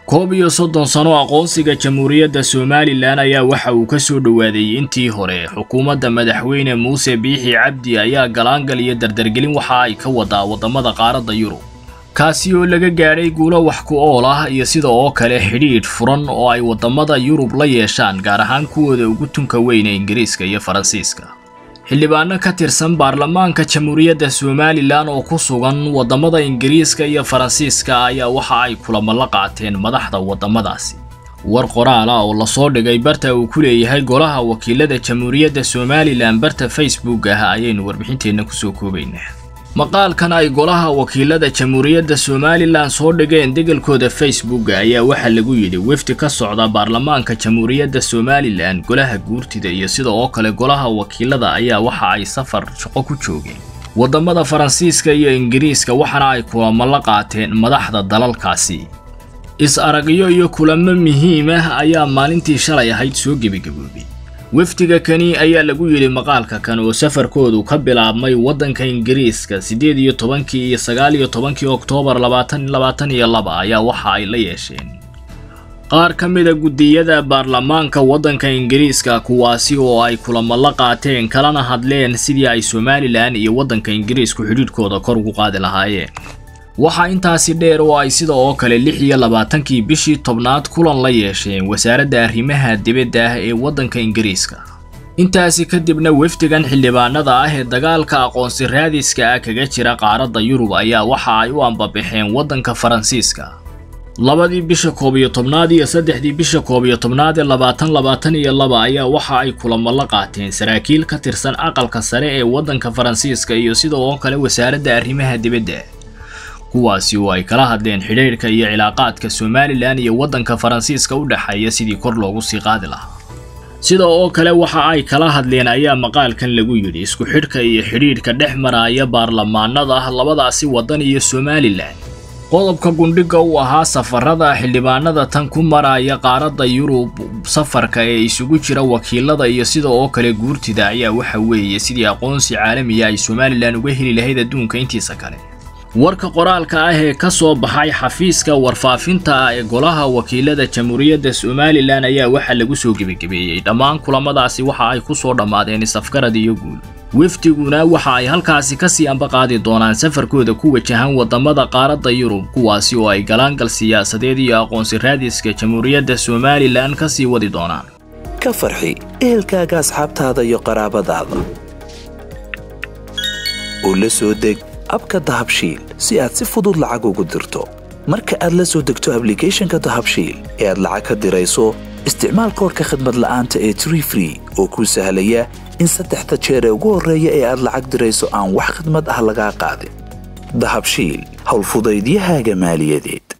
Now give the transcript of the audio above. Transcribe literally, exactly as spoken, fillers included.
koob iyo soddon sano aqoonsiga Jamhuuriyadda Somaliland ayaa waxa uu ka soo dhawaaday intii hore xukuumadda madaxweyne Muuse Biixi Cabdi ayaa galaangal iyo dardargelin waxa ay ka wadaa wadamada qaaradda Yurub kaasi oo laga gaaray guulo wax ku ool ah iyo sidoo kale xidhiidh furan oo ay wadamada Yurub la yeeshaan gaar ahaan kuwooda ugu tunka weyn ee Ingiriiska iyo Faransiiska xildhibaano ka tirsan baarlamaanka Jamhuuriyadda Somaliland oo ku sugan wadamada Ingiriiska iyo Faransiiska ayaa waxa ay kulamo la qaateen madaxda wadamadaasi war qoraal ah oo la soo dhigay barta uu ku leeyahay golaha wakiilada Jamhuuriyadda Somaliland barta Facebook ah ayaynu warbixinteena ku soo koobaynaa maqaalkan ay golaha wakiilada Jamhuuriyadda Somaliland soo dhigeen degalkooda Facebook ayaa waxa lagu yiri wafdi ka socda baarlamaanka Jamhuuriyadda Somaliland golaha guurtida iyo sidoo kale golaha wakiilada ayaa waxa ay safar shaqo ku joogeen wadamada Faransiiska iyo Ingiriiska waxana ay kulamo la qaateen madaxda dalalkaasi is aragyo iyo kulamo muhiim ah ayaa maalintii shalay ahayd soo gabagaboobay wafdiga kani ayaa lagu yiri maqaalka kan oo safarkoodu ka bilaabmay wadanka Ingiriiska sideed iyo tobankii iyo sagaal iyo tobankii Oktoobar labaatan labaatan iyo laba ayaa waxa ay la yeesheen qaar ka mid ah gudiyada baarlamaanka wadanka Ingiriiska kuwaasi oo ay kulamo la qaateen kalana hadleen sidii ay Somaliland iyo wadanka Ingiriisku xiriirkooda kor ugu qaadi lahaayeen waxa intaasi dheer oo ay sidoo kale lix iyo labaatankii bishii tobnaad kulan la yeesheen wasaaradda arrimaha dibadda ah ee wadanka Ingiriiska intaasi kadibna wafdigan xildhibaanada ah ee dagaalka aqoonsi raadiska ah kaga jira qaaradda Yurub ayaa waxa ay u ambabaxeen wadanka Faransiiska labadii bisha koob iyo tobnaad iyo saddexdii bisha koob iyo tobnaad ee labaatan labaatan iyo laba ayaa waxa ay kulamo la qaateen saraakiil ka tirsan aqalka sare ee wadanka Faransiiska iyo sidoo kale wasaaradda arrimaha dibadda kuwaasi oo ay kala hadleen xiriirka iyo cilaaqaadka Somaliland iyo wadanka Faransiiska u dhaxeeya sidii kor loogu sii qaadi lahaa sidoo kale waxa ay kala hadleen ayaa maqaalkan lagu yiri isku xidhka iyo xiriirka dhexmaraya baarlamaanada labadaasi wadan iyo Somaliland qodobka gundhiga uu ahaa safarada xildhibaanada tan ku maraya qaaradda Yurub safarka ee isugu jira wakiilada iyo sidoo kale guurtida ayaa waxa weeye sidii aqoonsi caalami ah ay Somaliland uga heli lahayd adduunka intiisa kale warka qoraalka ah ee ka soo baxay xafiiska warfaafinta ee golaha wakiilada Jamhuuriyadda Somaliland ayaa waxa lagu soo gabagabeeyay dhammaan kulamadaasi waxa ay ku soo dhamaadeen safgarad iyo guul wafdiguna waxa ay halkaasi ka sii amba qaadi doonaan safarkooda ku wajahan wadamada qaaradda Yurub kuwaasi oo ay galaangal siyaasadeed iyo aqoonsi raadiska Jamhuuriyadda Somaliland ka sii wadi doonaan ka farxi ehelkaaga asxaabtaada iyo qaraabadaada oo la soo deg abka dahabshiil si aad si fudud lacag ugu dirto marka aad la soo degto applicationka dahabshiil ee aad lacag ka dirayso isticmaal koodka khidmad la'aanta ee Tree Free oo ku sahlaya in saddexda jeer ee ugu horeeya ee aad lacag dirayso aan wax khidmad ah laga qaadin dahabshiil hawl fudaydiyahaaga maaliyadeed